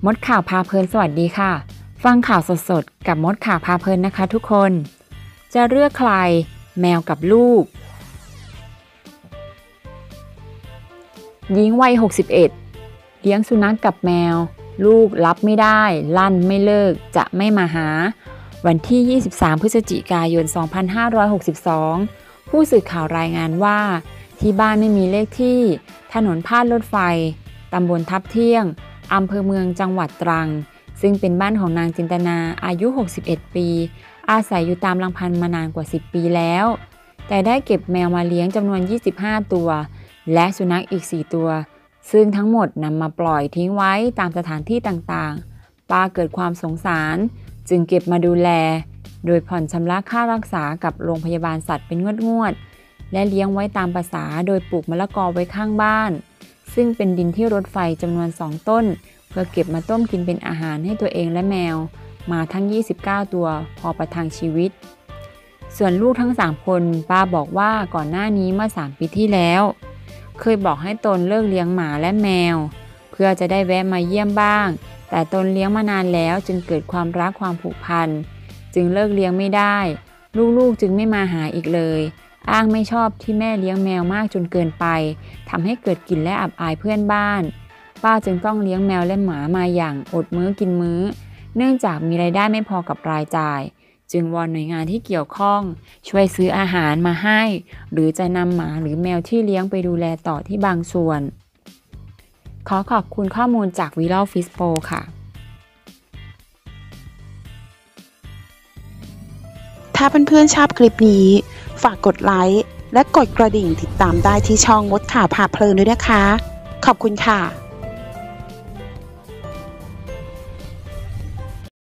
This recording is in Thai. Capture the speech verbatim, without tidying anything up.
มดข่าวพาเพลินสวัสดีค่ะฟังข่าวสดๆกับมดข่าวพาเพลินนะคะทุกคนจะเลือกใครแมวกับลูกหญิงวัยหกสิบเอ็ดเลี้ยงสุนัข กกับแมวลูกรับไม่ได้ลั่นไม่เลิกจะไม่มาหาวันที่ยี่สิบสามพฤศจิกายนสองพันห้าร้อยหกสิบสองผู้สื่อข่าวรายงานว่าที่บ้านไม่มีเลขที่ถนนพาดรถไฟตำบลทับเที่ยงอำเภอเมืองจังหวัดตรังซึ่งเป็นบ้านของนางจินตนาอายุหกสิบเอ็ดปีอาศัยอยู่ตามลำพังมานานกว่าสิบปีแล้วแต่ได้เก็บแมวมาเลี้ยงจำนวนยี่สิบห้าตัวและสุนัขอีกสี่ตัวซึ่งทั้งหมดนำมาปล่อยทิ้งไว้ตามสถานที่ต่างๆป้าเกิดความสงสารจึงเก็บมาดูแลโดยผ่อนชำระค่ารักษากับโรงพยาบาลสัตว์เป็นงวดๆและเลี้ยงไว้ตามภาษาโดยปลูกมะละกอไว้ข้างบ้านซึ่งเป็นดินที่รถไฟจำนวนสองต้นเพื่อเก็บมาต้มกินเป็นอาหารให้ตัวเองและแมวมาทั้งยี่สิบเก้าตัวพอประทังชีวิตส่วนลูกทั้งสามคนป้าบอกว่าก่อนหน้านี้เมื่อสามปีที่แล้วเคยบอกให้ตนเลิกเลี้ยงหมาและแมวเพื่อจะได้แวะมาเยี่ยมบ้างแต่ตนเลี้ยงมานานแล้วจึงเกิดความรักความผูกพันจึงเลิกเลี้ยงไม่ได้ลูกๆจึงไม่มาหาอีกเลยอ้างไม่ชอบที่แม่เลี้ยงแมวมากจนเกินไปทำให้เกิดกลิ่นและอับอายเพื่อนบ้านป้าจึงต้องเลี้ยงแมวและหมามาอย่างอดมื้อกินมื้อเนื่องจากมีรายได้ไม่พอกับรายจ่ายจึงวอนหน่วยงานที่เกี่ยวข้องช่วยซื้ออาหารมาให้หรือจะนำหมาหรือแมวที่เลี้ยงไปดูแลต่อที่บางส่วนขอขอบคุณข้อมูลจาก Viral Fispo ค่ะถ้าเพื่อนๆชอบคลิปนี้ฝากกดไลค์และกดกระดิ่งติดตามได้ที่ช่องมดข่าวพาเพลินด้วยนะคะขอบคุณค่ะ